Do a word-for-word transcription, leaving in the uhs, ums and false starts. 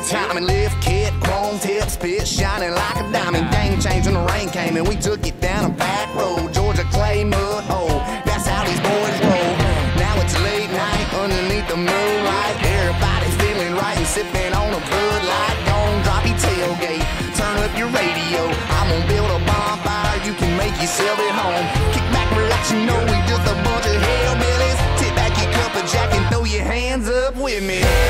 timing, lift kit, chrome tip, spit shining like a diamond. Game change when the rain came and we took it down a back road. Georgia clay mud hole, that's how these boys roll. Now it's late night underneath the moonlight. Everybody's feeling right and sipping on a Bud Light. Don't drop your tailgate, turn up your radio. I'm gonna build a bonfire, you can make yourself at home. Kick back, relax, you know we just a bunch of hillbillies. Tip back your cup of Jack and throw your hands up with me.